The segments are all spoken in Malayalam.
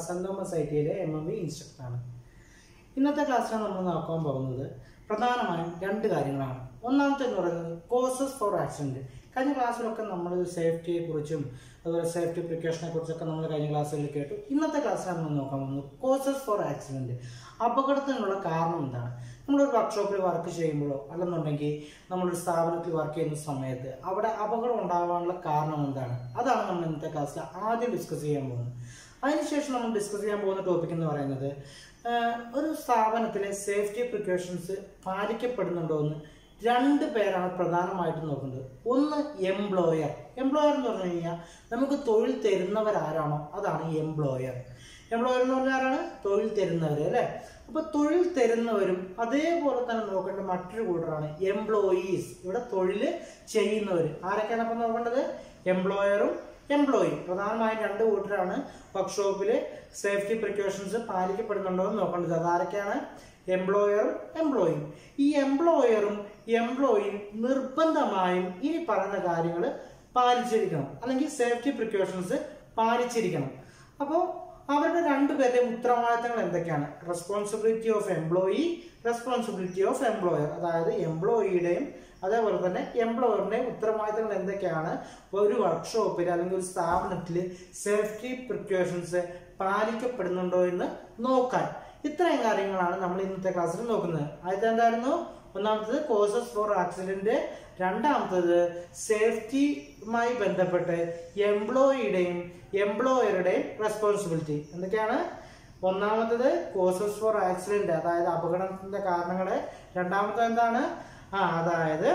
സെന്റ് തോമസ് ഐടിയിലെ MMV ഇൻസ്ട്രക്ടറാണ്. ഇന്നത്തെ ക്ലാസ്സിൽ നമ്മൾ നോക്കാൻ പോകുന്നത് പ്രധാനമായും രണ്ട് കാര്യങ്ങളാണ്. ഒന്നാമത്തെ എന്ന് പറയുന്നത് കോസസ് ഫോർ ആക്സിഡന്റ്. കഴിഞ്ഞ ക്ലാസ്സിലൊക്കെ നമ്മൾ സേഫ്റ്റിയെ കുറിച്ചും അതുപോലെ സേഫ്റ്റി പ്രിക്കോഷനെ കുറിച്ചൊക്കെ നമ്മൾ കഴിഞ്ഞ ക്ലാസ്സുകളിൽ കേട്ടു. ഇന്നത്തെ ക്ലാസ്സിലാണ് നമ്മൾ നോക്കാൻ പോകുന്നത് കോസസ് ഫോർ ആക്സിഡന്റ്. അപകടത്തിനുള്ള കാരണം എന്താണ്? നമ്മളൊരു വർക്ക്ഷോപ്പിൽ വർക്ക് ചെയ്യുമ്പോഴോ അല്ലെന്നുണ്ടെങ്കിൽ നമ്മളൊരു സ്ഥാപനത്തിൽ വർക്ക് ചെയ്യുന്ന സമയത്ത് അവിടെ അപകടം ഉണ്ടാകാനുള്ള കാരണം എന്താണ്? അതാണ് നമ്മൾ ഇന്നത്തെ ക്ലാസ്സിൽ ആദ്യം ഡിസ്കസ് ചെയ്യാൻ പോകുന്നത്. അതിനുശേഷം നമ്മൾ ഡിസ്കസ് ചെയ്യാൻ പോകുന്ന ടോപ്പിക് എന്ന് പറയുന്നത് ഒരു സ്ഥാപനത്തിലെ സേഫ്റ്റി പ്രിക്കോഷൻസ് പാലിക്കപ്പെടുന്നുണ്ടോ എന്ന് രണ്ട് പേരാണ് പ്രധാനമായിട്ടും നോക്കുന്നത്. ഒന്ന് എംപ്ലോയർ. എംപ്ലോയർ എന്ന് പറഞ്ഞു കഴിഞ്ഞാൽ നമുക്ക് തൊഴിൽ തരുന്നവരാരാണോ അതാണ് എംപ്ലോയർ. എംപ്ലോയർ എന്ന് പറഞ്ഞാൽ ആരാണ്? തൊഴിൽ തരുന്നവർ അല്ലേ. അപ്പൊ തൊഴിൽ തരുന്നവരും അതേപോലെ തന്നെ നോക്കേണ്ട മറ്റൊരു കൂട്ടറാണ് എംപ്ലോയീസ്. ഇവിടെ തൊഴിൽ ചെയ്യുന്നവർ ആരൊക്കെയാണ് അപ്പം നോക്കേണ്ടത്? എംപ്ലോയറും എംപ്ലോയിയും. പ്രധാനമായും രണ്ട് കൂട്ടരാണ് വർക്ക്ഷോപ്പിൽ സേഫ്റ്റി പ്രിക്കോഷൻസ് പാലിക്കപ്പെടുന്നുണ്ടോ എന്ന് നോക്കേണ്ടത്. അതാരൊക്കെയാണ്? എംപ്ലോയറും എംപ്ലോയിയും. ഈ എംപ്ലോയറും എംപ്ലോയിയും നിർബന്ധമായും ഇനി പറയുന്ന കാര്യങ്ങൾ പാലിച്ചിരിക്കണം, അല്ലെങ്കിൽ സേഫ്റ്റി പ്രിക്കോഷൻസ് പാലിച്ചിരിക്കണം. അപ്പോൾ അവരുടെ രണ്ടുപേരുടെ ഉത്തരവാദിത്തങ്ങൾ എന്തൊക്കെയാണ്? Responsibility of employee, responsibility of employer. അതായത് എംപ്ലോയിയുടെയും അതേപോലെ തന്നെ എംപ്ലോയറിന്റെയും ഉത്തരവാദിത്തങ്ങൾ എന്തൊക്കെയാണ് ഒരു വർക്ക്ഷോപ്പിൽ അല്ലെങ്കിൽ ഒരു സ്ഥാപനത്തിൽ സേഫ്റ്റി പ്രിക്കോഷൻസ് പാലിക്കപ്പെടുന്നുണ്ടോ എന്ന് നോക്കാൻ. ഇത്രയും കാര്യങ്ങളാണ് നമ്മൾ ഇന്നത്തെ ക്ലാസ്സിൽ നോക്കുന്നത്. ആദ്യത്തെ എന്തായിരുന്നു? ഒന്നാമത്തത് കോസസ് ഫോർ ആക്സിഡന്റ്, രണ്ടാമത്തത് സേഫ്റ്റിയുമായി ബന്ധപ്പെട്ട് എംപ്ലോയിയുടെയും എംപ്ലോയറുടെയും റെസ്പോൺസിബിലിറ്റി. എന്തൊക്കെയാണ്? ഒന്നാമത്തത് കോസസ് ഫോർ ആക്സിഡന്റ്, അതായത് അപകടത്തിന്റെ കാരണങ്ങള്. രണ്ടാമത്തത് എന്താണ്? അതായത്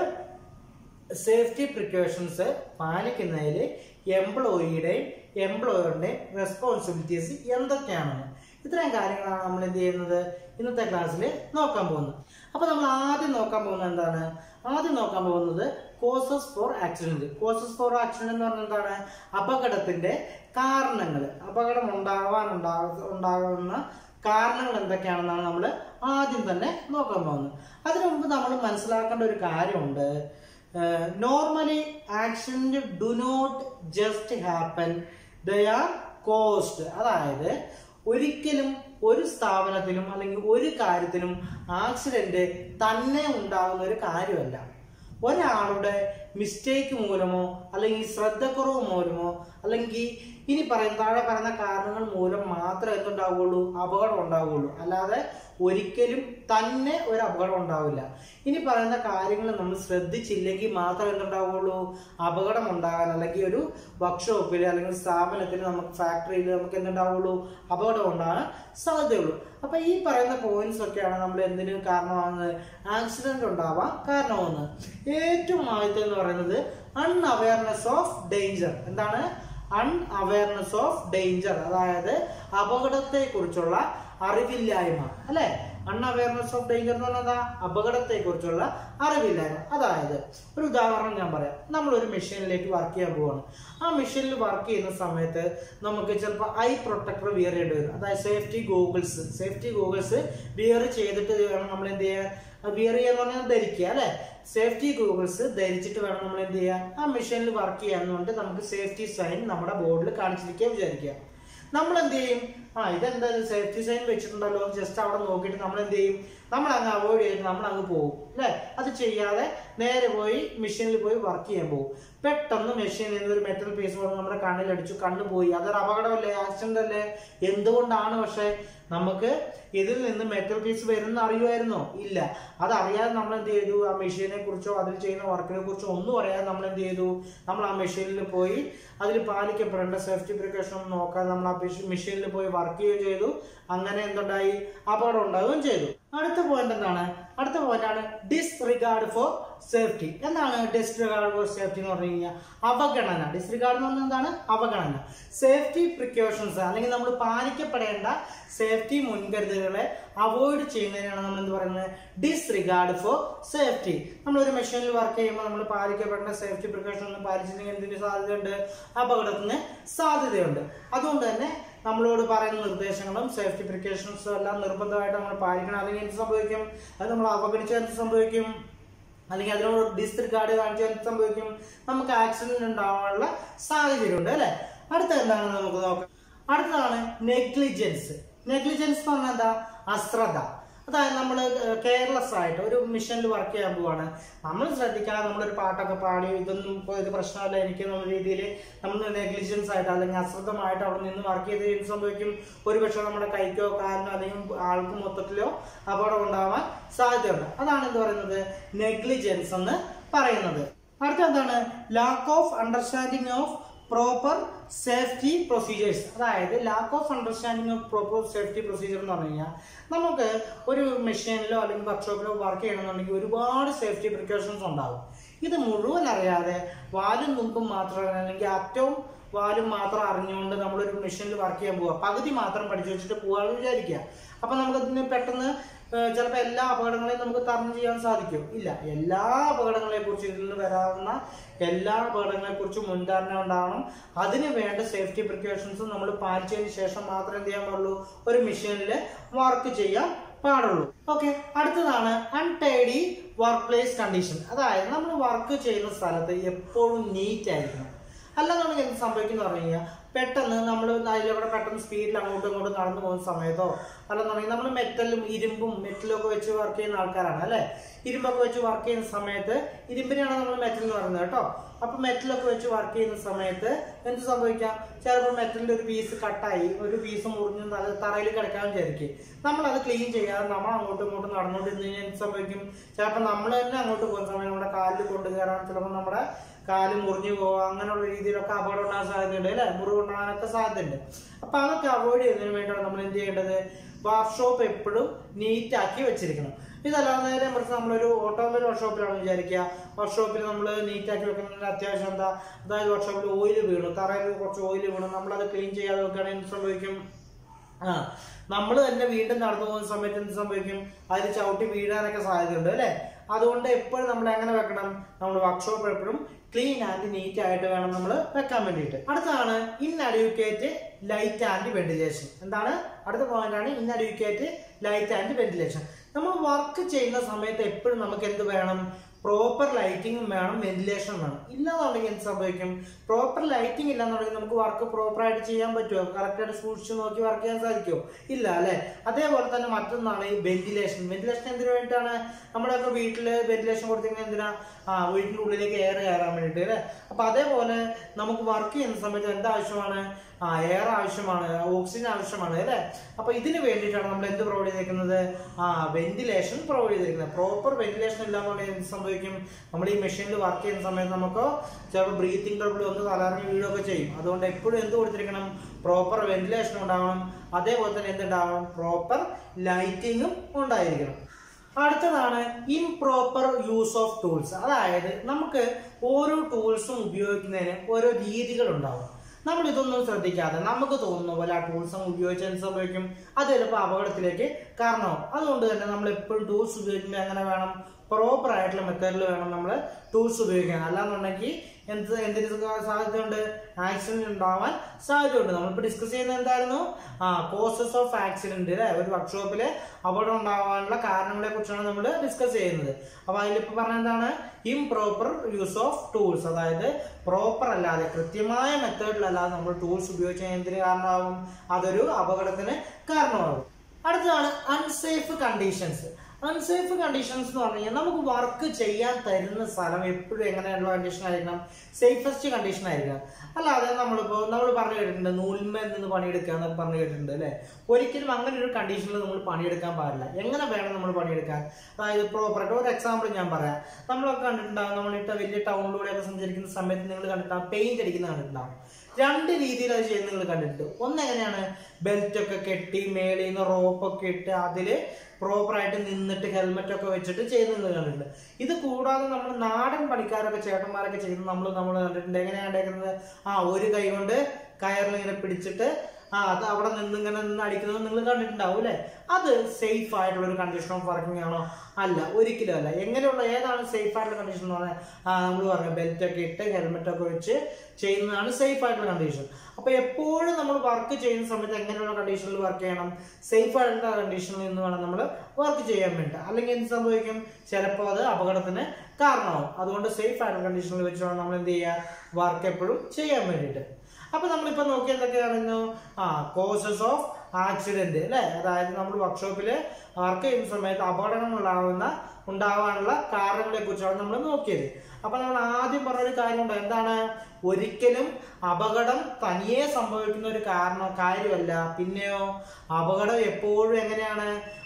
സേഫ്റ്റി പ്രിക്കോഷൻസ് പാലിക്കുന്നതിൽ എംപ്ലോയിയുടെയും എംപ്ലോയറുടെയും റെസ്പോൺസിബിലിറ്റീസ് എന്തൊക്കെയാണെന്ന്. ഇത്രയും കാര്യങ്ങളാണ് നമ്മൾ എന്ത് ചെയ്യുന്നത് ഇന്നത്തെ ക്ലാസ്സിൽ നോക്കാൻ പോകുന്നത്. അപ്പൊ നമ്മൾ ആദ്യം നോക്കാൻ പോകുന്നത് എന്താണ്? ആദ്യം നോക്കാൻ പോകുന്നത് causes for accident. Causes for accident എന്ന് പറഞ്ഞാൽ എന്താണ്? അപകടത്തിന്റെ കാരണങ്ങൾ. അപകടം ഉണ്ടാകുന്ന കാരണങ്ങൾ എന്തൊക്കെയാണെന്നാണ് നമ്മൾ ആദ്യം തന്നെ നോക്കാൻ പോകുന്നത്. അതിനു മുമ്പ് നമ്മൾ മനസ്സിലാക്കേണ്ട ഒരു കാര്യമുണ്ട്. Normally accident do not just happen, they are caused. അതായത് ഒരിക്കലും ഒരു സ്ഥാപനത്തിലും അല്ലെങ്കിൽ ഒരു കാര്യത്തിലും ആക്സിഡന്റ് തന്നെ ഉണ്ടാകുന്ന ഒരു കാര്യമല്ല. ഒരാളുടെ മിസ്റ്റേക്ക് മൂലമോ അല്ലെങ്കിൽ ശ്രദ്ധക്കുറവ് മൂലമോ അല്ലെങ്കിൽ ഇനി താഴെ പറയുന്ന കാരണങ്ങൾ മൂലം മാത്രമേ എന്തുണ്ടാവുകയുള്ളൂ? അപകടം ഉണ്ടാവുകയുള്ളൂ. അല്ലാതെ ഒരിക്കലും തന്നെ ഒരു അപകടം ഉണ്ടാവില്ല. ഇനി പറയുന്ന കാര്യങ്ങൾ നമ്മൾ ശ്രദ്ധിച്ചില്ലെങ്കിൽ മാത്രമേ എന്തുണ്ടാവുകയുള്ളൂ? അപകടം ഉണ്ടാകാൻ, അല്ലെങ്കിൽ ഒരു വർക്ക്ഷോപ്പിൽ അല്ലെങ്കിൽ സ്ഥാപനത്തിൽ നമുക്ക് ഫാക്ടറിയിൽ നമുക്ക് എന്തുണ്ടാവുള്ളൂ? അപകടം ഉണ്ടാകാൻ സാധ്യതയുള്ളൂ. അപ്പൊ ഈ പറയുന്ന പോയിന്റ്സ് ഒക്കെയാണ് നമ്മൾ എന്തിനു കാരണമാകുന്നത്? ആക്സിഡന്റ് ഉണ്ടാവാൻ കാരണമാകുന്നത്. ഏറ്റവും ആദ്യത്തെ എന്ന് പറയുന്നത് അൺഅവയർനെസ് ഓഫ് ഡേഞ്ചർ. എന്താണ്? അൺഅവയർനെസ് ഓഫ് ഡേഞ്ചർ, അതായത് അപകടത്തെ കുറിച്ചുള്ള അറിവില്ലായ്മ അല്ലെ. അൺഅവയർനെസ് ഓഫ് ഡേഞ്ചർ എന്ന് പറഞ്ഞാൽ അപകടത്തെ കുറിച്ചുള്ള അറിവില്ലായ്മ. അതായത് ഒരു ഉദാഹരണം ഞാൻ പറയാം. നമ്മളൊരു മെഷീനിലേക്ക് വർക്ക് ചെയ്യാൻ പോവാണ്. ആ മെഷീനിൽ വർക്ക് ചെയ്യുന്ന സമയത്ത് നമുക്ക് ചിലപ്പോൾ ഐ പ്രൊട്ടക്ടർ വിയർ ചെയ്യേണ്ടി വരും. അതായത് സേഫ്റ്റി ഗോഗിൾസ് വിയർ ചെയ്തിട്ട് വേണം നമ്മൾ എന്ത് ചെയ്യാൻ? വിയർ ചെയ്യാന്ന് പറഞ്ഞാൽ ധരിക്കുക അല്ലെ. സേഫ്റ്റി ഗോഗിൾസ് ധരിച്ചിട്ട് വേണം നമ്മൾ എന്ത് ചെയ്യാൻ? ആ മെഷീനിൽ വർക്ക് ചെയ്യാന്നുകൊണ്ട് നമുക്ക് സേഫ്റ്റി സൈൻ നമ്മുടെ ബോർഡിൽ കാണിച്ചിരിക്കുക വിചാരിക്കുക. നമ്മൾ എന്ത് ചെയ്യും? ഇതെന്തായാലും സേഫ്റ്റി സൈൻ വെച്ചിട്ടുണ്ടല്ലോ, ജസ്റ്റ് അവിടെ നോക്കിയിട്ട് നമ്മൾ എന്ത് ചെയ്യും? നമ്മൾ അങ്ങ് അവോയ്ഡ് ചെയ്തിട്ട് നമ്മൾ അങ്ങ് പോകും അല്ലെ. അത് ചെയ്യാതെ നേരെ പോയി മെഷീനിൽ പോയി വർക്ക് ചെയ്യാൻ പോകും. പെട്ടെന്ന് മെഷീനിൽ നിന്ന് ഒരു മെറ്റൽ പീസ് വന്ന് നമ്മുടെ കണ്ണിലടിച്ചു, കണ്ണു പോയി. അതൊരു അപകടമല്ലേ? ആക്സിഡന്റ് അല്ലേ? എന്തുകൊണ്ടാണ്? പക്ഷെ നമുക്ക് ഇതിൽ നിന്ന് മെറ്റൽ പീസ് വരുന്ന അറിയുമായിരുന്നോ? ഇല്ല. അതറിയാതെ നമ്മൾ എന്ത് ചെയ്തു? ആ മെഷീനെ കുറിച്ചോ അതിൽ ചെയ്യുന്ന വർക്കിനെ കുറിച്ചോ ഒന്നും അറിയാതെ നമ്മൾ എന്ത് ചെയ്തു? നമ്മൾ ആ മെഷീനിൽ പോയി അതിൽ പാലിക്കപ്പെടേണ്ട സേഫ്റ്റി പ്രിക്കോഷൻ നോക്കാൻ നമ്മൾ ആ മെഷീനിൽ പോയി വർക്ക് ചെയ്യുകയും ചെയ്തു. അങ്ങനെ എന്തുണ്ടായി? അപകടം ഉണ്ടാവുകയും ചെയ്തു. അടുത്ത പോയിന്റ് എന്താണ്? അടുത്ത പോയിന്റ് ആണ് ഡിസ്റിഗാർഡ് ഫോർ സേഫ്റ്റി. എന്താണ് ഡിസ്റിഗാർഡ് ഫോർ സേഫ്റ്റി എന്ന് പറഞ്ഞു കഴിഞ്ഞാൽ? അവഗണന. ഡിസ്റിഗാർഡ് എന്ന് പറഞ്ഞാൽ എന്താണ്? അവഗണന. സേഫ്റ്റി പ്രിക്കോഷൻസ് അല്ലെങ്കിൽ നമ്മൾ പാലിക്കപ്പെടേണ്ട സേഫ്റ്റി മുൻകരുതലുകളെ അവോയ്ഡ് ചെയ്യുന്നതിനാണ് നമ്മൾ എന്ത് പറയുന്നത്? Disregard for safety. നമ്മൾ ഒരു മെഷീനിൽ വർക്ക് ചെയ്യുമ്പോൾ നമ്മൾ പാലിക്കപ്പെടേണ്ട സേഫ്റ്റി പ്രിക്കോഷൻ ഒന്നും പാലിച്ചില്ലെങ്കിൽ എന്തിന് സാധ്യതയുണ്ട്? അപകടത്തിന് സാധ്യതയുണ്ട്. അതുകൊണ്ട് തന്നെ നമ്മളോട് പറയുന്ന നിർദ്ദേശങ്ങളും സേഫ്റ്റി പ്രിക്കോഷൻസും എല്ലാം നിർബന്ധമായിട്ട് നമ്മൾ പാലിക്കണം. അല്ലെങ്കിൽ എന്ത് സംഭവിക്കും? അത് നമ്മൾ അവഗണിച്ചാൽ എന്ത് സംഭവിക്കും? അല്ലെങ്കിൽ അതിനോട് ഡിസ്റിഗാർഡ് കാണിച്ചാൽ എന്ത് സംഭവിക്കും? നമുക്ക് ആക്സിഡന്റ് ഉണ്ടാവാനുള്ള സാഹചര്യമുണ്ട് അല്ലെ. അടുത്ത എന്താണെന്ന് നമുക്ക് നോക്കാം. അടുത്തതാണ് നെഗ്ലിജൻസ്. നെഗ്ലിജൻസ് എന്ന് പറഞ്ഞാൽ എന്താ? അശ്രദ്ധ. അതായത് നമ്മൾ കെയർലെസ് ആയിട്ട് ഒരു മിഷനിൽ വർക്ക് ചെയ്യാൻ പോവാണ്, നമ്മൾ ശ്രദ്ധിക്കാതെ നമ്മളൊരു പാട്ടൊക്കെ പാടി ഇതൊന്നും ഇപ്പോൾ ഇത് പ്രശ്നമല്ല എനിക്ക് എന്നുള്ള രീതിയിൽ നമ്മൾ നെഗ്ലിജൻസ് ആയിട്ട് അല്ലെങ്കിൽ അശ്രദ്ധമായിട്ട് അവിടെ നിന്ന് വർക്ക് ചെയ്ത് എന്ത് സംഭവിക്കും? ഒരുപക്ഷെ നമ്മുടെ കൈക്കോ കാലിനോ അല്ലെങ്കിൽ ആൾക്ക് മൊത്തത്തിലോ അപകടം ഉണ്ടാവാൻ സാധ്യതയുണ്ട്. അതാണ് എന്ത് പറയുന്നത്? നെഗ്ലിജൻസ് എന്ന് പറയുന്നത്. അടുത്ത എന്താണ്? Lack of understanding of proper safety procedures. അതായത് lack of understanding of proper safety procedure എന്ന് പറഞ്ഞു കഴിഞ്ഞാൽ നമുക്ക് ഒരു മെഷീനിലോ അല്ലെങ്കിൽ വർക്ക്ഷോപ്പിലോ വർക്ക് ചെയ്യണമെന്നുണ്ടെങ്കിൽ ഒരുപാട് സേഫ്റ്റി പ്രിക്കോഷൻസ് ഉണ്ടാകും. ഇത് മുഴുവൻ അറിയാതെ വാലും തുമ്പും മാത്രം അല്ലെങ്കിൽ അറ്റവും വാലും മാത്രം അറിഞ്ഞുകൊണ്ട് നമ്മളൊരു മെഷീനിൽ വർക്ക് ചെയ്യാൻ പോവുക, പകുതി മാത്രം പഠിച്ചു വെച്ചിട്ട് പോകാമെന്ന് വിചാരിക്കുക. അപ്പം നമുക്കതിന് പെട്ടെന്ന് ചിലപ്പോൾ എല്ലാ അപകടങ്ങളെയും നമുക്ക് തരണം ചെയ്യാൻ സാധിക്കും? ഇല്ല. എല്ലാ അപകടങ്ങളെ കുറിച്ച് ഇതിൽ നിന്ന് വരാവുന്ന എല്ലാ അപകടങ്ങളെ കുറിച്ച് മുൻധാരണ ഉണ്ടാവണം. അതിന് വേണ്ട സേഫ്റ്റി പ്രിക്കോഷൻസ് നമ്മൾ പാലിച്ചതിന് ശേഷം മാത്രമേ എന്ത് ചെയ്യാൻ പാടുള്ളൂ? ഒരു മെഷീനിൽ വർക്ക് ചെയ്യാൻ പാടുള്ളൂ. ഓക്കെ. അടുത്തതാണ് അൺടൈഡി വർക്ക് പ്ലേസ് കണ്ടീഷൻ. അതായത് നമ്മൾ വർക്ക് ചെയ്യുന്ന സ്ഥലത്ത് എപ്പോഴും നീറ്റ് ആയിരിക്കണം. അല്ലാന്നുണ്ടെങ്കിൽ എന്ത് സംഭവിക്കുന്നു പറഞ്ഞു കഴിഞ്ഞാൽ പെട്ടെന്ന് നമ്മൾ അതിലൂടെ പെട്ടെന്ന് സ്പീഡിൽ അങ്ങോട്ടും ഇങ്ങോട്ടും നടന്നു പോകുന്ന സമയത്തോ അല്ലെന്നുണ്ടെങ്കിൽ നമ്മൾ മെറ്റലും ഒക്കെ വെച്ച് വർക്ക് ചെയ്യുന്ന ആൾക്കാരാണ് അല്ലേ? ഇരുമ്പൊക്കെ വെച്ച് വർക്ക് ചെയ്യുന്ന സമയത്ത്, ഇരുമ്പിനെയാണ് നമ്മൾ മെറ്റൽ എന്ന് പറയുന്നത് കേട്ടോ. അപ്പൊ മെറ്റലൊക്കെ വെച്ച് വർക്ക് ചെയ്യുന്ന സമയത്ത് എന്ത് സംഭവിക്കാം? ചിലപ്പോൾ മെറ്റലിന്റെ ഒരു പീസ് കട്ടായി, ഒരു പീസ് മുറിഞ്ഞ് തറയിൽ കിടക്കാൻ വിചാരിക്കും. നമ്മളത് ക്ലീൻ ചെയ്യാതെ നമ്മൾ അങ്ങോട്ടും ഇങ്ങോട്ടും നടന്നുകൊണ്ടിരുന്ന് കഴിഞ്ഞാൽ എന്ത് സംഭവിക്കും? ചിലപ്പോൾ നമ്മൾ തന്നെ അങ്ങോട്ട് പോകുന്ന സമയം നമ്മുടെ കാലിൽ കൊണ്ടുകയറാൻ ചിലപ്പോൾ നമ്മുടെ കാല് മുറിഞ്ഞു പോവാ, അങ്ങനെയുള്ള രീതിയിലൊക്കെ അപകടം ഉണ്ടാകാൻ സാധ്യതയുണ്ട് അല്ലെ? മുറിവുണ്ടാകാനൊക്കെ സാധ്യതയുണ്ട്. അപ്പൊ അതൊക്കെ അവോയ്ഡ് ചെയ്യുന്നതിന് വേണ്ടിയാണ് നമ്മൾ എന്ത് ചെയ്യേണ്ടത്? വർക്ക്ഷോപ്പ് എപ്പോഴും നീറ്റ് ആക്കി വെച്ചിരിക്കണം. ഇതല്ലാതെ നേരെ മറിച്ച് നമ്മളൊരു ഓട്ടോമൊബൈൽ വർക്ക്ഷോപ്പിലാണ് വിചാരിക്കുക, വർക്ക്ഷോപ്പിൽ നമ്മൾ നീറ്റ് ആക്കി വെക്കുന്നതിന് അത്യാവശ്യം എന്താ? അതായത് വർക്ക്ഷോപ്പിൽ ഓയിൽ വീണു, തറയിൽ കുറച്ച് ഓയിൽ വീണു, നമ്മളത് ക്ലീൻ ചെയ്യാതെ വെക്കുകയാണെങ്കിൽ എന്ത് സംഭവിക്കും? നമ്മൾ തന്നെ വീണ്ടും നടന്നു പോകുന്ന സമയത്ത് എന്ത് സംഭവിക്കും? അതിൽ ചവിട്ടി വീഴാനൊക്കെ സാധ്യതയുണ്ട് അല്ലെ? അതുകൊണ്ട് എപ്പോഴും നമ്മൾ എങ്ങനെ വെക്കണം? നമ്മൾ വർക്ക്ഷോപ്പ് എപ്പോഴും ക്ലീൻ ആൻഡ് നീറ്റ് ആയിട്ട് വേണം നമ്മൾ വെക്കാൻ വേണ്ടിയിട്ട്. അടുത്താണ് ഇൻഅഡ്യൂക്കേറ്റ് ലൈറ്റ് ആൻഡ് വെന്റിലേഷൻ. എന്താണ്? അടുത്ത പോയിന്റ് ആണ് ഇൻഅഡ്യൂക്കേറ്റ് ലൈറ്റ് ആൻഡ് വെന്റിലേഷൻ. നമ്മൾ വർക്ക് ചെയ്യുന്ന സമയത്ത് എപ്പോഴും നമുക്ക് എന്ത് വേണം? പ്രോപ്പർ ലൈറ്റിംഗും വേണം, വെന്റിലേഷനും വേണം. ഇല്ലാന്നുണ്ടെങ്കിൽ എന്ത് സംഭവിക്കും? പ്രോപ്പർ ലൈറ്റിംഗ് ഇല്ലാന്നുണ്ടെങ്കിൽ നമുക്ക് വർക്ക് പ്രോപ്പറായിട്ട് ചെയ്യാൻ പറ്റുമോ? കറക്റ്റായിട്ട് സൂക്ഷിച്ച് നോക്കി വർക്ക് ചെയ്യാൻ സാധിക്കുമോ? ഇല്ല അല്ലെ? അതേപോലെ തന്നെ മറ്റൊന്നാണ് ഈ വെന്റിലേഷൻ. വെന്റിലേഷൻ എന്തിനു വേണ്ടിയിട്ടാണ്? നമ്മളൊക്കെ വീട്ടില് വെന്റിലേഷൻ കൊടുത്തിരിക്കുന്നത് എന്തിനാ? വീട്ടിന്റെ ഉള്ളിലേക്ക് എയർ കയറാൻ വേണ്ടിയിട്ട് അല്ലെ? അപ്പൊ അതേപോലെ നമുക്ക് വർക്ക് ചെയ്യുന്ന സമയത്ത് എന്താവശ്യമാണ്? എയർ ആവശ്യമാണ്, ഓക്സിജൻ ആവശ്യമാണ് അല്ലെ? അപ്പൊ ഇതിന് വേണ്ടിയിട്ടാണ് നമ്മൾ എന്ത് പ്രൊവൈഡ് ചെയ്തിരിക്കുന്നത്? വെന്റിലേഷൻ പ്രൊവൈഡ് ചെയ്തിരിക്കുന്നത്. പ്രോപ്പർ വെന്റിലേഷൻ ഇല്ലാന്നുണ്ടെങ്കിൽ എന്ത് സംഭവിക്കും? നമ്മൾ ഈ മെഷീനിൽ വർക്ക് ചെയ്യുന്ന സമയത്ത് നമുക്ക് ചിലപ്പോൾ ബ്രീത്തിങ് ട്രബിൾ വന്ന് തലറിഞ്ഞ് വീഴുകയൊക്കെ ചെയ്യും. അതുകൊണ്ട് എപ്പോഴും എന്ത് കൊടുത്തിരിക്കണം? പ്രോപ്പർ വെന്റിലേഷൻ ഉണ്ടാവണം. അതേപോലെ തന്നെ എന്തുണ്ടാവണം? പ്രോപ്പർ ലൈറ്റിങ്ങും ഉണ്ടായിരിക്കണം. അടുത്തതാണ് ഇംപ്രോപ്പർ യൂസ് ഓഫ് ടൂൾസ്. അതായത് നമുക്ക് ഓരോ ടൂൾസും ഉപയോഗിക്കുന്നതിന് ഓരോ രീതികൾ ഉണ്ടാവും. നമ്മൾ ഇതൊന്നും ശ്രദ്ധിക്കാതെ നമുക്ക് തോന്നുന്ന പോലെ ആ ടൂൾസ് ഉപയോഗിച്ചാൽ സംഭവിക്കും? അത് ചിലപ്പോൾ അപകടത്തിലേക്ക് കാരണമാവും. അതുകൊണ്ട് തന്നെ നമ്മൾ എപ്പോഴും ടൂൾസ് ഉപയോഗിക്കുമ്പോൾ എങ്ങനെ വേണം? പ്രോപ്പർ ആയിട്ടുള്ള മെത്തേഡിൽ വേണം നമ്മൾ ടൂൾസ് ഉപയോഗിക്കാൻ. അല്ലാന്നുണ്ടെങ്കിൽ എന്തിന് സാധ്യതയുണ്ട്? ആക്സിഡന്റ് ഉണ്ടാവാൻ സാധ്യതയുണ്ട്. നമ്മളിപ്പോൾ ഡിസ്കസ് ചെയ്യുന്നത് എന്തായിരുന്നു? കോസസ് ഓഫ് ആക്സിഡന്റ് അല്ലെ? ഒരു വർക്ക്ഷോപ്പില് അപകടം ഉണ്ടാവാനുള്ള കാരണങ്ങളെ കുറിച്ചാണ് നമ്മൾ ഡിസ്കസ് ചെയ്യുന്നത്. അപ്പൊ അതിലിപ്പോ പറഞ്ഞ എന്താണ്? Improper use of tools. അതായത് പ്രോപ്പർ അല്ലാതെ, കൃത്യമായ മെത്തേഡിലല്ലാതെ നമ്മൾ ടൂൾസ് ഉപയോഗിച്ചാൽ എന്തിന് കാരണമാകും? അതൊരു അപകടത്തിന് കാരണമാകും. അടുത്തതാണ് അൺസേഫ് കണ്ടീഷൻസ്. അൺസേഫ് കണ്ടീഷൻസ് എന്ന് പറഞ്ഞു കഴിഞ്ഞാൽ നമുക്ക് വർക്ക് ചെയ്യാൻ തരുന്ന സ്ഥലം എപ്പോഴും എങ്ങനെയുള്ള കണ്ടീഷൻ ആയിരിക്കണം? സേഫസ്റ്റ് കണ്ടീഷൻ ആയിരിക്കണം. അല്ലാതെ നമ്മൾ പറഞ്ഞു കേട്ടിട്ടുണ്ട് നൂൽമേൽ നിന്ന് പണിയെടുക്കുക എന്നൊക്കെ പറഞ്ഞു കേട്ടിട്ടുണ്ട് അല്ലെ? ഒരിക്കലും അങ്ങനെ ഒരു കണ്ടീഷനിൽ നമ്മൾ പണിയെടുക്കാൻ പാടില്ല. എങ്ങനെ വേണം നമ്മൾ പണിയെടുക്കാൻ? അതായത് പ്രോപ്പറായിട്ട് ഒരു എക്സാമ്പിൾ ഞാൻ പറയാം. നമ്മളൊക്കെ കണ്ടിട്ടുണ്ടാകും, നമ്മളിട്ട് വലിയ ടൗണിലൂടെയൊക്കെ സഞ്ചരിക്കുന്ന സമയത്ത് നിങ്ങൾ കണ്ടിട്ടുണ്ടാകും പെയിന്റ് അടിക്കുന്നത് കണ്ടിട്ടുണ്ടാകും. രണ്ട് രീതിയിൽ അത് ചെയ്യുന്നത് നിങ്ങൾ കണ്ടിട്ടുണ്ട്. ഒന്നെങ്ങനെയാണ്? ബെൽറ്റ് ഒക്കെ കെട്ടി മേളിൽ നിന്ന് റോപ്പൊക്കെ ഇട്ട് അതില് പ്രോപ്പറായിട്ട് നിന്നിട്ട് ഹെൽമെറ്റ് ഒക്കെ വെച്ചിട്ട് ചെയ്യുന്നത് കണ്ടിട്ടുണ്ട്. ഇത് കൂടാതെ നമ്മൾ നാടൻ പണിക്കാരൊക്കെ ചേട്ടന്മാരൊക്കെ ചെയ്യുന്നത് നമ്മൾ കണ്ടിട്ടുണ്ട്. എങ്ങനെയാണ് ഉണ്ടാക്കുന്നത്? ഒരു കൈ കൊണ്ട് കയറിൽ ഇങ്ങനെ പിടിച്ചിട്ട് അത് അവിടെ ഇങ്ങനെ നിന്ന് അടിക്കുന്നത് നിങ്ങൾ കണ്ടിട്ടുണ്ടാവും അല്ലെ? അത് സേഫ് ആയിട്ടുള്ള ഒരു കണ്ടീഷൻ ഓഫ് വർക്കിംഗ് ആണോ? അല്ല, ഒരിക്കലും അല്ല. എങ്ങനെയുള്ള ഏതാണ് സേഫ് ആയിട്ടുള്ള കണ്ടീഷൻ എന്ന് പറഞ്ഞാൽ നമ്മൾ പറഞ്ഞു ബെൽറ്റ് ഒക്കെ ഇട്ട് ഹെൽമെറ്റ് ഒക്കെ വെച്ച് ചെയ്യുന്നതാണ് സേഫ് ആയിട്ടുള്ള കണ്ടീഷൻ. അപ്പൊ എപ്പോഴും നമ്മൾ വർക്ക് ചെയ്യുന്ന സമയത്ത് എങ്ങനെയുള്ള കണ്ടീഷനിൽ വർക്ക് ചെയ്യണം? സേഫ് ആയിട്ടുള്ള കണ്ടീഷനിൽ നിന്ന് വേണം നമ്മൾ വർക്ക് ചെയ്യാൻ വേണ്ടി. അല്ലെങ്കിൽ എന്ത് സംഭവിക്കും? ചിലപ്പോൾ അത് അപകടത്തിന് കാരണമാവും. അതുകൊണ്ട് സേഫ് ആയിട്ടുള്ള കണ്ടീഷനിൽ വെച്ച് വേണം നമ്മൾ എന്ത് ചെയ്യുക? വർക്ക് എപ്പോഴും ചെയ്യാൻ വേണ്ടിയിട്ട്. അപ്പൊ നമ്മളിപ്പോ നോക്കി എന്തൊക്കെയാണെന്നു കോസസ് ഓഫ് ആക്സിഡന്റ് അല്ലെ, അതായത് നമ്മൾ വർക്ക്ഷോപ്പിൽ വർക്ക് ചെയ്യുന്ന സമയത്ത് അപകടങ്ങൾ ഉണ്ടാവാനുള്ള കാരണങ്ങളെ കുറിച്ചാണ് നമ്മൾ നോക്കിയത്. അപ്പൊ നമ്മൾ ആദ്യം പറഞ്ഞൊരു കാര്യമുണ്ട്, എന്താണ്, ഒരിക്കലും അപകടം തനിയെ സംഭവിക്കുന്ന ഒരു കാര്യമല്ല. പിന്നെയോ അപകടം എപ്പോഴും എങ്ങനെയാണ്,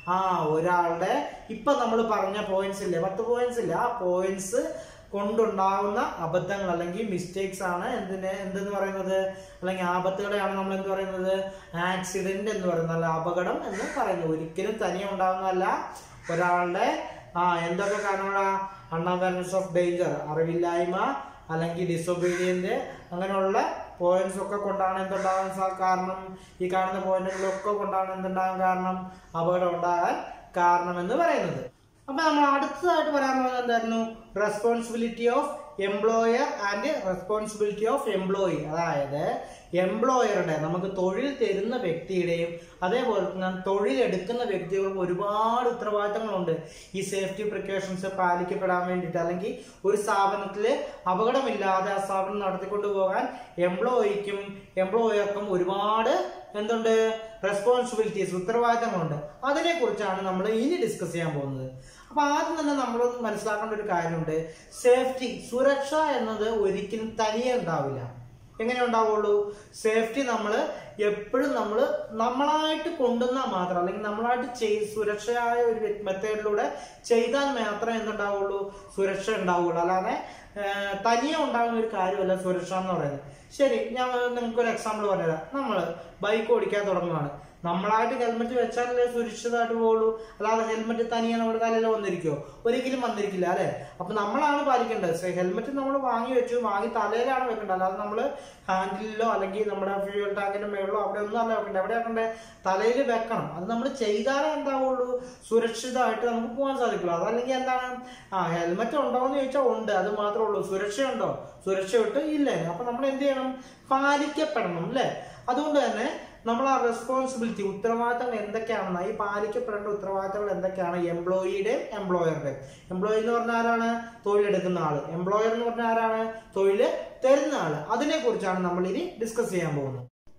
ഒരാളുടെ ഇപ്പൊ നമ്മൾ പറഞ്ഞ പോയിന്റ്സ് ഇല്ലേ, 10 പോയിന്റ്സ് ഇല്ല, ആ പോയിന്റ്സ് കൊണ്ടുണ്ടാകുന്ന അബദ്ധങ്ങൾ അല്ലെങ്കിൽ മിസ്റ്റേക്സ് ആണ് എന്തെന്ന് പറയുന്നത്, അല്ലെങ്കിൽ ആപത്തുകളെയാണ് നമ്മൾ എന്ത് പറയുന്നത്, ആക്സിഡന്റ് എന്ന് പറയുന്നത്, അല്ല അപകടം എന്ന് പറയുന്നത്. ഒരിക്കലും തനിയെ ഉണ്ടാകുന്നതല്ല, ഒരാളുടെ എന്തൊക്കെ കാരണങ്ങളാ, അൺഅവയർനെസ് ഓഫ് ഡേഞ്ചർ, അറിവില്ലായ്മ അല്ലെങ്കിൽ ഡിസൊബീഡിയന്റ്, അങ്ങനെയുള്ള പോയിന്റ്സ് ഒക്കെ കൊണ്ടാണ് എന്തുണ്ടാകാൻ കാരണം, ഈ കാണുന്ന പോയിന്റുകളൊക്കെ കൊണ്ടാണ് എന്തുണ്ടാകാൻ കാരണം, അപകടം ഉണ്ടാകാൻ കാരണം എന്ന് പറയുന്നത്. അപ്പൊ നമ്മൾ അടുത്തതായിട്ട് പറയാൻ പോകുന്നത് എന്തായിരുന്നു, responsibility of employer and responsibility of employee. അതായത് എംപ്ലോയറുടെ, നമുക്ക് തൊഴിൽ തരുന്ന വ്യക്തിയുടെയും അതേപോലെ തന്നെ തൊഴിലെടുക്കുന്ന വ്യക്തികൾക്കും ഒരുപാട് ഉത്തരവാദിത്തങ്ങളുണ്ട് ഈ സേഫ്റ്റി പ്രിക്കോഷൻസ് പാലിക്കപ്പെടാൻ വേണ്ടിയിട്ട്. അല്ലെങ്കിൽ ഒരു സ്ഥാപനത്തിൽ അപകടമില്ലാതെ ആ സ്ഥാപനം നടത്തിക്കൊണ്ടു പോകാൻ എംപ്ലോയിക്കും എംപ്ലോയർക്കും ഒരുപാട് എന്തുണ്ട്, റെസ്പോൺസിബിലിറ്റീസ്, ഉത്തരവാദിത്തങ്ങളുണ്ട്. അതിനെ കുറിച്ചാണ് നമ്മൾ ഇനി ഡിസ്കസ് ചെയ്യാൻ പോകുന്നത്. അപ്പൊ ആദ്യം തന്നെ നമ്മൾ മനസ്സിലാക്കേണ്ട ഒരു കാര്യമുണ്ട്, സേഫ്റ്റി, സുരക്ഷ എന്നത് ഒരിക്കലും തനിയെ ഉണ്ടാവില്ല. എങ്ങനെ ഉണ്ടാവുള്ളൂ, സേഫ്റ്റി നമ്മൾ എപ്പോഴും നമ്മളായിട്ട് കൊണ്ടുവന്നാൽ മാത്രം, അല്ലെങ്കിൽ നമ്മളായിട്ട് സുരക്ഷയായ ഒരു മെത്തേഡിലൂടെ ചെയ്താൽ മാത്രമേ എന്തുണ്ടാവുള്ളൂ, സുരക്ഷ ഉണ്ടാവുള്ളൂ. അല്ലാതെ തനിയെ ഉണ്ടാകുന്ന ഒരു കാര്യമല്ല സുരക്ഷ എന്ന് പറയുന്നത്. ശരി, ഞാൻ നിങ്ങൾക്കൊരു എക്സാമ്പിൾ പറഞ്ഞുതരാം. നമ്മൾ ബൈക്ക് ഓടിക്കാൻ തുടങ്ങുകയാണ്, നമ്മളായിട്ട് ഹെൽമെറ്റ് വെച്ചാലല്ലേ സുരക്ഷിതമായിട്ട് പോകുള്ളൂ. അല്ലാതെ ഹെൽമെറ്റ് തനിയെ നമ്മുടെ തലയിൽ വന്നിരിക്കുമോ, ഒരിക്കലും വന്നിരിക്കില്ല അല്ലെ. അപ്പൊ നമ്മളാണ് പാലിക്കേണ്ടത്. ഹെൽമെറ്റ് നമ്മൾ വാങ്ങി വെച്ചു, വാങ്ങി തലയിലാണ് വെക്കേണ്ടത്. അല്ലാതെ നമ്മൾ ഹാൻഡിലോ അല്ലെങ്കിൽ നമ്മുടെ ഫ്യൂൽ ടാങ്കിന്റെ മേളിലോ അവിടെ ഒന്നും അല്ല വെക്കേണ്ടത്. എവിടെ വെക്കണ്ടേ, തലയിൽ വെക്കണം. അത് നമ്മൾ ചെയ്താലേ എന്താവുള്ളൂ, സുരക്ഷിതമായിട്ട് നമുക്ക് പോകാൻ സാധിക്കുള്ളൂ. അതല്ലെങ്കിൽ എന്താണ്, ഹെൽമെറ്റ് ഉണ്ടോ എന്ന് ചോദിച്ചാൽ ഉണ്ട്, അത് മാത്രമേ ഉള്ളൂ. സുരക്ഷയുണ്ടോ, സുരക്ഷയിട്ട് ഇല്ല. അപ്പൊ നമ്മൾ എന്ത് ചെയ്യണം, പാലിക്കപ്പെടണം അല്ലെ. അതുകൊണ്ട് തന്നെ നമ്മൾ ആ റെസ്പോൺസിബിലിറ്റി, ഉത്തരവാദിത്തങ്ങൾ എന്തൊക്കെയാണെന്ന്, ഈ പാലിക്കപ്പെടേണ്ട ഉത്തരവാദിത്തങ്ങൾ എന്തൊക്കെയാണ് എംപ്ലോയിയുടെയും എംപ്ലോയറുടെയും. എംപ്ലോയി എന്ന് പറഞ്ഞാൽ ആരാണ്, തൊഴിലെടുക്കുന്ന ആള്. എംപ്ലോയർ എന്ന് പറഞ്ഞാൽ ആരാണ്, തൊഴില് തരുന്ന ആള്. അതിനെ കുറിച്ചാണ് നമ്മൾ ഇനി ഡിസ്കസ് ചെയ്യാൻ പോകുന്നത്.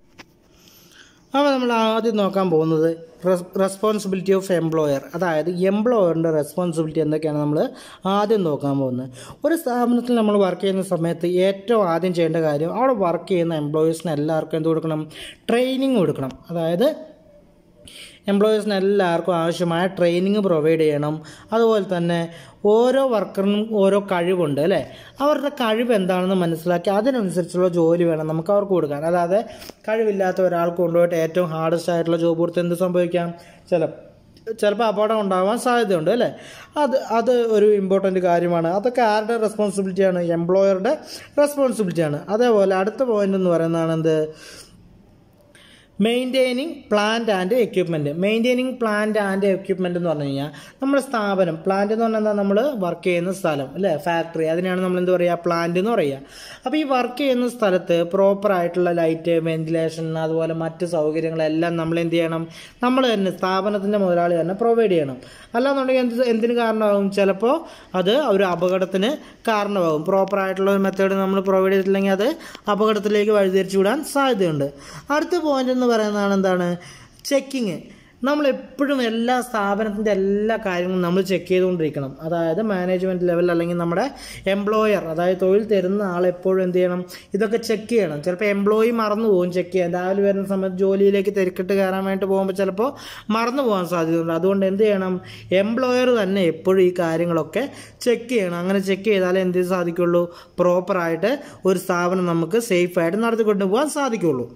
അപ്പോൾ നമ്മൾ ആദ്യം നോക്കാൻ പോകുന്നത് റെസ്പോൺസിബിലിറ്റി ഓഫ് എംപ്ലോയർ, അതായത് എംപ്ലോയറിൻ്റെ റെസ്പോൺസിബിലിറ്റി എന്തൊക്കെയാണ് നമ്മൾ ആദ്യം നോക്കാൻ പോകുന്നത്. ഒരു സ്ഥാപനത്തിൽ നമ്മൾ വർക്ക് ചെയ്യുന്ന സമയത്ത് ഏറ്റവും ആദ്യം ചെയ്യേണ്ട കാര്യം, അവിടെ വർക്ക് ചെയ്യുന്ന എംപ്ലോയീസിന് എല്ലാവർക്കും എന്ത് കൊടുക്കണം, ട്രെയിനിങ് കൊടുക്കണം. അതായത് എംപ്ലോയീസിന് എല്ലാവർക്കും ആവശ്യമായ ട്രെയിനിങ് പ്രൊവൈഡ് ചെയ്യണം. അതുപോലെ തന്നെ ഓരോ വർക്കറിനും ഓരോ കഴിവുണ്ട് അല്ലേ, അവരുടെ കഴിവ് എന്താണെന്ന് മനസ്സിലാക്കി അതിനനുസരിച്ചുള്ള ജോലി വേണം നമുക്ക് അവർക്ക് കൊടുക്കാൻ. അല്ലാതെ കഴിവില്ലാത്ത ഒരാൾക്ക് കൊണ്ടുപോയിട്ട് ഏറ്റവും ഹാർഡസ്റ്റ് ആയിട്ടുള്ള ജോബ് കൊടുത്ത് എന്ത് സംഭവിക്കാം, ചിലപ്പോൾ അപകടം ഉണ്ടാവാൻ സാധ്യതയുണ്ട് അല്ലേ. അത് ഒരു ഇമ്പോർട്ടൻ്റ് കാര്യമാണ്. അതൊക്കെ ആരുടെ റെസ്പോൺസിബിലിറ്റിയാണ്, എംപ്ലോയറുടെ റെസ്പോൺസിബിലിറ്റിയാണ്. അതേപോലെ അടുത്ത പോയിന്റ് എന്ന് പറയുന്നതാണ് എന്ത്, maintaining plant and equipment. Maintaining plant and equipment എന്ന് പറഞ്ഞു കഴിഞ്ഞാൽ നമ്മുടെ സ്ഥാപനം, പ്ലാന്റ് എന്ന് പറഞ്ഞാൽ എന്താ, നമ്മൾ വർക്ക് ചെയ്യുന്ന സ്ഥലം അല്ലേ, ഫാക്ടറി, അതിനാണ് നമ്മൾ എന്ത് പറയുക, പ്ലാന്റ് എന്ന് പറയുക. അപ്പോൾ ഈ വർക്ക് ചെയ്യുന്ന സ്ഥലത്ത് പ്രോപ്പറായിട്ടുള്ള ലൈറ്റ്, വെന്റിലേഷൻ, അതുപോലെ മറ്റ് സൗകര്യങ്ങളെല്ലാം നമ്മൾ എന്ത് ചെയ്യണം, നമ്മൾ തന്നെ സ്ഥാപനത്തിൻ്റെ മുതലാളി തന്നെ പ്രൊവൈഡ് ചെയ്യണം. അല്ലാന്നുണ്ടെങ്കിൽ എന്തിന് കാരണമാകും, ചിലപ്പോൾ അത് ഒരു അപകടത്തിന് കാരണമാകും. പ്രോപ്പറായിട്ടുള്ള ഒരു മെത്തേഡ് നമ്മൾ പ്രൊവൈഡ് ചെയ്തിട്ടില്ലെങ്കിൽ അത് അപകടത്തിലേക്ക് വഴിതിരിച്ചു വിടാൻ സാധ്യതയുണ്ട്. അടുത്ത പോയിന്റ് എന്ന് പറയുന്നതാണ് എന്താണ്, ചെക്കിങ്. നമ്മളെപ്പോഴും എല്ലാ സ്ഥാപനത്തിൻ്റെ എല്ലാ കാര്യങ്ങളും നമ്മൾ ചെക്ക് ചെയ്തുകൊണ്ടിരിക്കണം. അതായത് മാനേജ്മെൻറ്റ് ലെവൽ അല്ലെങ്കിൽ നമ്മുടെ എംപ്ലോയർ, അതായത് തൊഴിൽ തരുന്ന ആളെപ്പോഴും എന്ത് ചെയ്യണം, ഇതൊക്കെ ചെക്ക് ചെയ്യണം. ചിലപ്പോൾ എംപ്ലോയി മറന്നു പോകും ചെക്ക് ചെയ്യാൻ. രാവിലെ വരുന്ന സമയത്ത് ജോലിയിലേക്ക് തിരക്കിട്ട് കയറാൻ വേണ്ടി പോകുമ്പോൾ ചിലപ്പോൾ മറന്നു പോകാൻ സാധ്യതയുണ്ട്. അതുകൊണ്ട് എന്ത് ചെയ്യണം, എംപ്ലോയർ തന്നെ എപ്പോഴും ഈ കാര്യങ്ങളൊക്കെ ചെക്ക് ചെയ്യണം. അങ്ങനെ ചെക്ക് ചെയ്താലേ എന്ത് സാധിക്കുള്ളൂ, പ്രോപ്പറായിട്ട് ഒരു സ്ഥാപനം നമുക്ക് സേഫായിട്ട് നടത്തിക്കൊണ്ടു പോകാൻ സാധിക്കുള്ളൂ.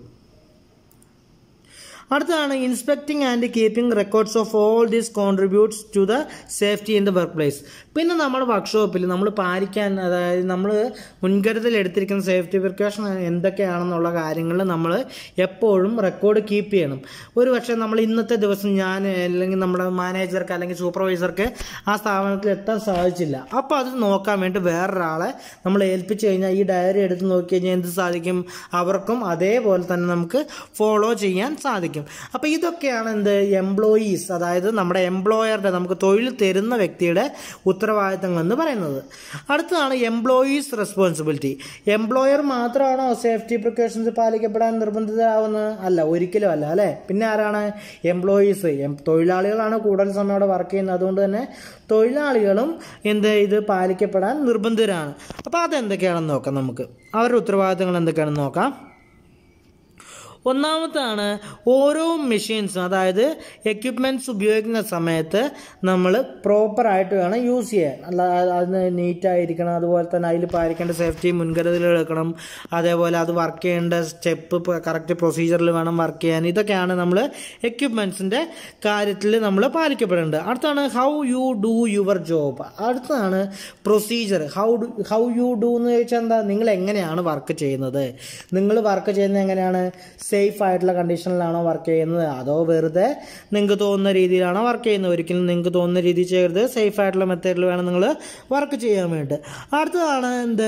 അടുത്തതാണ് inspecting and keeping records of all these contributes to the safety in the workplace. പിന്നെ നമ്മുടെ വർക്ക്ഷോപ്പിൽ നമ്മൾ പാലിക്കാൻ, അതായത് നമ്മൾ മുൻകരുതൽ എടുത്തിരിക്കുന്ന സേഫ്റ്റി പ്രിക്കോഷൻ എന്തൊക്കെയാണെന്നുള്ള കാര്യങ്ങൾ നമ്മൾ എപ്പോഴും റെക്കോർഡ് കീപ്പ് ചെയ്യണം. ഒരു പക്ഷേ നമ്മൾ ഇന്നത്തെ ദിവസം ഞാൻ അല്ലെങ്കിൽ നമ്മുടെ മാനേജർക്ക് അല്ലെങ്കിൽ സൂപ്പർവൈസർക്ക് ആ സ്ഥാപനത്തിൽ എത്താൻ സാധിച്ചില്ല, അപ്പോൾ അത് നോക്കാൻ വേണ്ടി വേറൊരാളെ നമ്മൾ ഏൽപ്പിച്ചു കഴിഞ്ഞാൽ ഈ ഡയറി എടുത്ത് നോക്കി കഴിഞ്ഞാൽ എന്ത് സാധിക്കും, അവർക്കും അതേപോലെ തന്നെ നമുക്ക് ഫോളോ ചെയ്യാൻ സാധിക്കും. പാലിക്കും. അപ്പോൾ ഇതൊക്കെയാണ് എന്ത് എംപ്ലോയീസ്, അതായത് നമ്മുടെ എംപ്ലോയറുടെ, നമുക്ക് തൊഴിൽ തരുന്ന വ്യക്തിയുടെ ഉത്തരവാദിത്തങ്ങൾ എന്ന് പറയുന്നത്. അടുത്തതാണ് എംപ്ലോയീസ് റെസ്പോൺസിബിലിറ്റി. എംപ്ലോയർ മാത്രമാണോ സേഫ്റ്റി പ്രിക്കോഷൻസ് പാലിക്കപ്പെടാൻ നിർബന്ധിതരാകുന്നത്? അല്ല, ഒരിക്കലും അല്ല അല്ലേ. പിന്നെ ആരാണ്? എംപ്ലോയീസ്. തൊഴിലാളികളാണ് കൂടുതൽ സമയം അവിടെ വർക്ക് ചെയ്യുന്നത്. അതുകൊണ്ട് തന്നെ തൊഴിലാളികളും ഇത് പാലിക്കപ്പെടാൻ നിർബന്ധിതരാണ്. അപ്പോൾ അതെന്തൊക്കെയാണെന്ന് നോക്കാം. നമുക്ക് അവരുടെ ഉത്തരവാദിത്തങ്ങൾ എന്തൊക്കെയാണെന്ന് നോക്കാം. ഒന്നാമത്താണ് ഓരോ മെഷീൻസും, അതായത് എക്യുപ്മെൻറ്റ്സ് ഉപയോഗിക്കുന്ന സമയത്ത് നമ്മൾ പ്രോപ്പറായിട്ട് വേണം യൂസ് ചെയ്യാൻ. അല്ലാതെ അതിന് നീറ്റായിരിക്കണം, അതുപോലെ തന്നെ അതിൽ പാലിക്കേണ്ട സേഫ്റ്റി മുൻകരുതലുകൾ എടുക്കണം, അതേപോലെ അത് വർക്ക് ചെയ്യേണ്ട സ്റ്റെപ്പ് കറക്റ്റ് പ്രൊസീജിയറിൽ വേണം വർക്ക് ചെയ്യാൻ. ഇതൊക്കെയാണ് നമ്മൾ എക്യുപ്മെൻറ്റ്സിൻ്റെ കാര്യത്തിൽ നമ്മൾ പാലിക്കപ്പെടേണ്ടത്. അടുത്താണ് how you do your job. അടുത്താണ് പ്രൊസീജിയർ. ഹൗ യു ഡു എന്ന് ചോദിച്ചാൽ എന്താ? നിങ്ങൾ എങ്ങനെയാണ് വർക്ക് ചെയ്യുന്നത്? നിങ്ങൾ വർക്ക് ചെയ്യുന്നത് എങ്ങനെയാണ്? സേഫ് ആയിട്ടുള്ള കണ്ടീഷനിലാണോ വർക്ക് ചെയ്യുന്നത്, അതോ വെറുതെ നിങ്ങൾക്ക് തോന്നുന്ന രീതിയിലാണോ വർക്ക് ചെയ്യുന്നത്? ഒരിക്കലും നിങ്ങൾക്ക് തോന്നുന്ന രീതിയിൽ ചെയ്യരുത്. സേഫ് ആയിട്ടുള്ള മെത്തേഡിൽ വേണം നിങ്ങൾ വർക്ക് ചെയ്യാൻ വേണ്ടി. അടുത്തതാണ്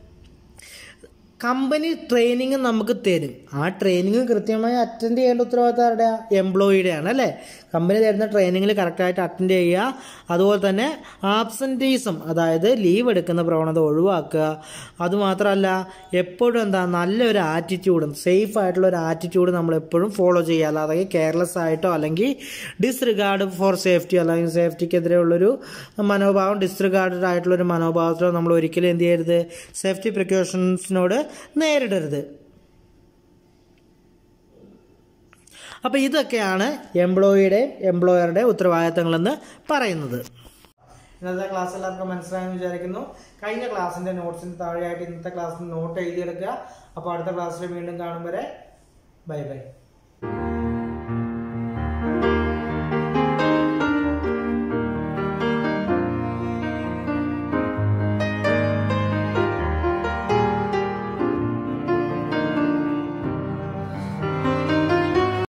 കമ്പനി ട്രെയിനിങ് നമുക്ക് തരും. ആ ട്രെയിനിങ് കൃത്യമായി അറ്റൻഡ് ചെയ്യേണ്ട ഉത്തരവാദിത്തം ആരുടെ? എംപ്ലോയിയുടെയാണ് അല്ലേ. കമ്പനി തരുന്ന ട്രെയിനിങ്ങിൽ കറക്റ്റായിട്ട് അറ്റൻഡ് ചെയ്യുക. അതുപോലെ തന്നെ ആബ്സെൻറ്റീസം, അതായത് ലീവ് എടുക്കുന്ന പ്രവണത ഒഴിവാക്കുക. അതുമാത്രമല്ല എപ്പോഴും നല്ലൊരു ആറ്റിറ്റ്യൂഡും സേഫ് ആയിട്ടുള്ള ഒരു ആറ്റിറ്റ്യൂഡ് നമ്മൾ എപ്പോഴും ഫോളോ ചെയ്യുക. അല്ലാതെ കെയർലെസ് ആയിട്ടോ അല്ലെങ്കിൽ ഡിസ്റിഗാർഡ് ഫോർ സേഫ്റ്റി, അല്ലെങ്കിൽ സേഫ്റ്റിക്കെതിരെയുള്ളൊരു മനോഭാവം, ഡിസ്റിഗാർഡഡ് ആയിട്ടുള്ളൊരു മനോഭാവത്തിലോ നമ്മൾ ഒരിക്കലും എന്ത് ചെയ്യരുത്? സേഫ്റ്റി പ്രിക്കോഷൻസിനോട് നേരിടരുത്. അപ്പോൾ ഇതൊക്കെയാണ് എംപ്ലോയറുടെ ഉത്തരവാദിത്തങ്ങളെന്ന് പറയുന്നത്. ഇന്നത്തെ ക്ലാസ് എല്ലാവർക്കും മനസ്സിലായെന്ന് വിചാരിക്കുന്നു. കഴിഞ്ഞ ക്ലാസ്സിൻ്റെ നോട്ട്സിന് താഴെയായിട്ട് ഇന്നത്തെ ക്ലാസ്സിന് നോട്ട് എഴുതിയെടുക്കുക. അപ്പോൾ അടുത്ത ക്ലാസ്സിൽ വീണ്ടും കാണും വരെ ബൈ ബൈ.